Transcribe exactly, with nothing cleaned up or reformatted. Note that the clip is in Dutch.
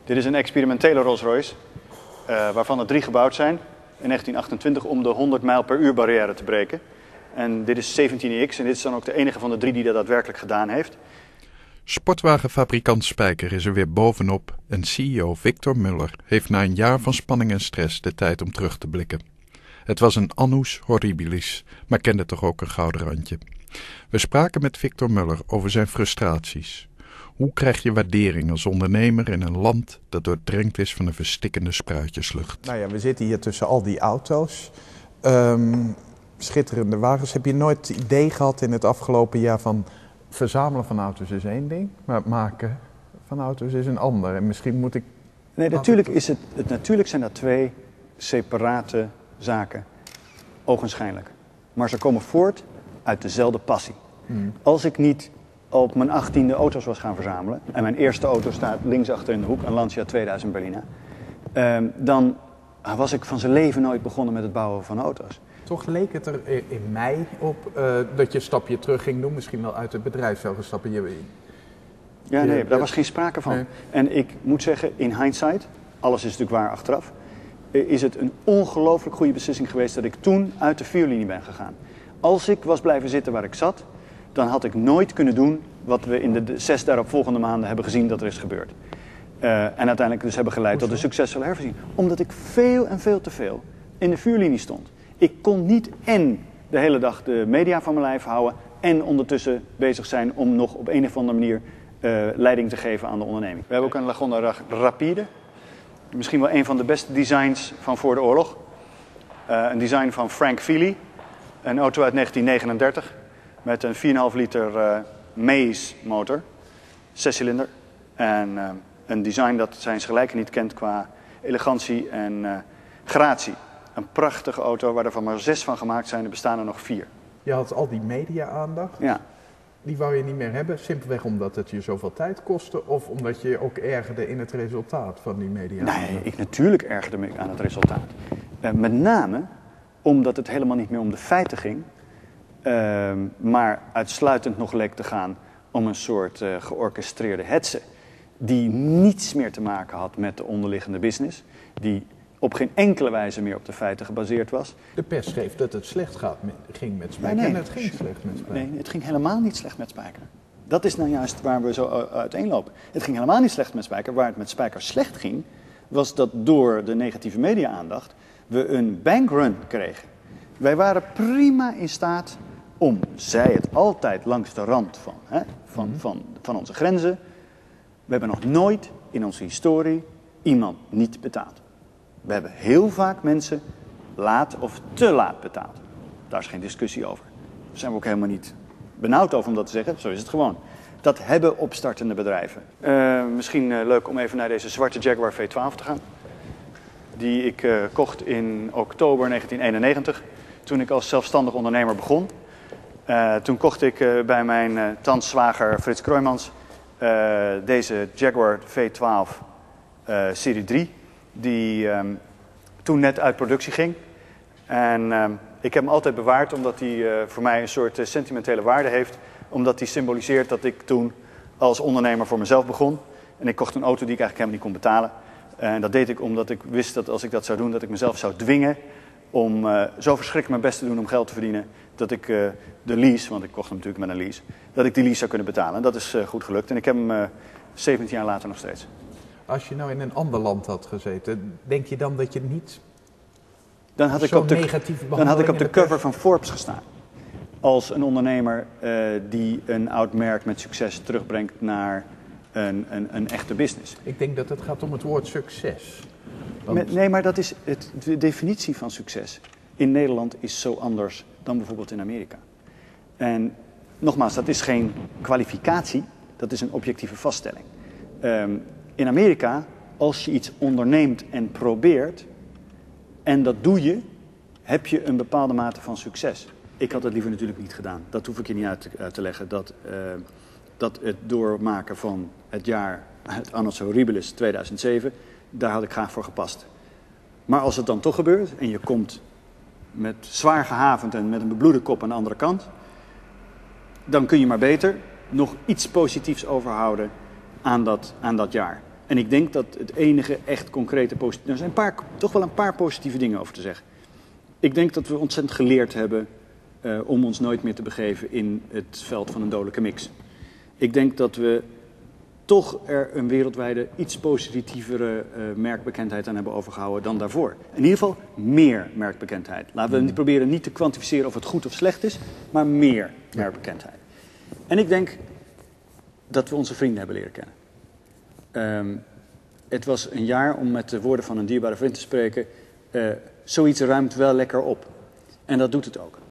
Dit is een experimentele Rolls-Royce, uh, waarvan er drie gebouwd zijn in negentien achtentwintig om de honderd mijl per uur barrière te breken. En dit is zeventien X en dit is dan ook de enige van de drie die dat daadwerkelijk gedaan heeft. Sportwagenfabrikant Spijker is er weer bovenop en C E O Victor Muller heeft na een jaar van spanning en stress de tijd om terug te blikken. Het was een annus horribilis, maar kende toch ook een gouden randje. We spraken met Victor Muller over zijn frustraties. Hoe krijg je waardering als ondernemer in een land dat doordrenkt is van een verstikkende spruitjeslucht? Nou ja, we zitten hier tussen al die auto's. Um, schitterende wagens. Heb je nooit het idee gehad in het afgelopen jaar van verzamelen van auto's is één ding, maar het maken van auto's is een ander. En misschien moet ik... Nee, natuurlijk, is het, het, natuurlijk zijn dat twee separate zaken. Ogenschijnlijk. Maar ze komen voort uit dezelfde passie. Hmm. Als ik niet op mijn achttiende auto's was gaan verzamelen, en mijn eerste auto staat linksachter in de hoek, een Lancia tweeduizend Berlina, um, dan was ik van zijn leven nooit begonnen met het bouwen van auto's. Toch leek het er in mei op uh, dat je een stapje terug ging doen, misschien wel uit het bedrijf zou gaan stappen. Je, ja, nee, daar was geen sprake van. Nee. En ik moet zeggen, in hindsight, alles is natuurlijk waar achteraf, is het een ongelooflijk goede beslissing geweest dat ik toen uit de vuurlinie ben gegaan. Als ik was blijven zitten waar ik zat, dan had ik nooit kunnen doen wat we in de, de zes daaropvolgende maanden hebben gezien dat er is gebeurd. Uh, en uiteindelijk dus hebben geleid tot een succesvolle hervoorziening. Omdat ik veel en veel te veel in de vuurlinie stond. Ik kon niet en de hele dag de media van mijn lijf houden en ondertussen bezig zijn om nog op een of andere manier uh, leiding te geven aan de onderneming. We hebben ook een Lagonda Rapide. Misschien wel een van de beste designs van voor de oorlog. Uh, een design van Frank Feely. Een auto uit negentien negenendertig met een vier komma vijf liter uh, Maze motor. Zescilinder. En uh, een design dat zijn gelijken niet kent qua elegantie en uh, gratie. Een prachtige auto waar er van maar zes van gemaakt zijn. Er bestaan er nog vier. Je had al die media-aandacht. Ja. Die wou je niet meer hebben, simpelweg omdat het je zoveel tijd kostte of omdat je je ook ergerde in het resultaat van die media? Nee, ik natuurlijk ergerde me aan het resultaat. Uh, met name omdat het helemaal niet meer om de feiten ging, uh, maar uitsluitend nog leek te gaan om een soort uh, georchestreerde hetze die niets meer te maken had met de onderliggende business, die op geen enkele wijze meer op de feiten gebaseerd was. De pers schreef dat het slecht gaat met, ging met Spijker. Nee, nee. En het ging slecht met Spijker. Nee, het ging helemaal niet slecht met Spijker. Dat is nou juist waar we zo uiteenlopen. Het ging helemaal niet slecht met Spijker. Waar het met Spijker slecht ging, was dat door de negatieve media-aandacht we een bankrun kregen. Wij waren prima in staat om, zij het altijd langs de rand van, hè, van, mm-hmm. van, van onze grenzen. We hebben nog nooit in onze historie iemand niet betaald. We hebben heel vaak mensen laat of te laat betaald. Daar is geen discussie over. Daar zijn we ook helemaal niet benauwd over om dat te zeggen. Zo is het gewoon. Dat hebben opstartende bedrijven. Uh, misschien uh, leuk om even naar deze zwarte Jaguar V twaalf te gaan. Die ik uh, kocht in oktober negentien eenennegentig. Toen ik als zelfstandig ondernemer begon. Uh, toen kocht ik uh, bij mijn uh, tandzwager Frits Kroijmans uh, deze Jaguar V twaalf uh, serie drie. Die um, toen net uit productie ging. En um, ik heb hem altijd bewaard omdat hij uh, voor mij een soort uh, sentimentele waarde heeft. Omdat hij symboliseert dat ik toen als ondernemer voor mezelf begon. En ik kocht een auto die ik eigenlijk helemaal niet kon betalen. En dat deed ik omdat ik wist dat als ik dat zou doen, dat ik mezelf zou dwingen om uh, zo verschrikkelijk mijn best te doen om geld te verdienen. Dat ik uh, de lease, want ik kocht hem natuurlijk met een lease, dat ik die lease zou kunnen betalen. En dat is uh, goed gelukt. En ik heb hem uh, zeventien jaar later nog steeds. Als je nou in een ander land had gezeten, denk je dan dat je niet dan had ik op de, dan had ik op de cover van Forbes gestaan. Als een ondernemer uh, die een oud merk met succes terugbrengt naar een, een, een echte business. Ik denk dat het gaat om het woord succes. Want... Met, nee, maar dat is het, de definitie van succes in Nederland is zo anders dan bijvoorbeeld in Amerika. En nogmaals, dat is geen kwalificatie, dat is een objectieve vaststelling. Um, in Amerika, als je iets onderneemt en probeert, en dat doe je, heb je een bepaalde mate van succes. Ik had dat liever natuurlijk niet gedaan. Dat hoef ik je niet uit te, uit te leggen. Dat, uh, dat het doormaken van het jaar, het annus horribilis tweeduizend zeven, daar had ik graag voor gepast. Maar als het dan toch gebeurt en je komt met zwaar gehavend en met een bebloede kop aan de andere kant, dan kun je maar beter nog iets positiefs overhouden aan dat, aan dat jaar. En ik denk dat het enige echt concrete positieve... Er zijn een paar, toch wel een paar positieve dingen over te zeggen. Ik denk dat we ontzettend geleerd hebben uh, om ons nooit meer te begeven in het veld van een dodelijke mix. Ik denk dat we toch er een wereldwijde iets positievere uh, merkbekendheid aan hebben overgehouden dan daarvoor. In ieder geval meer merkbekendheid. Laten we mm. proberen niet te kwantificeren of het goed of slecht is, maar meer merkbekendheid. En ik denk dat we onze vrienden hebben leren kennen. Um, het was een jaar, om met de woorden van een dierbare vriend te spreken, uh, zoiets ruimt wel lekker op. En dat doet het ook.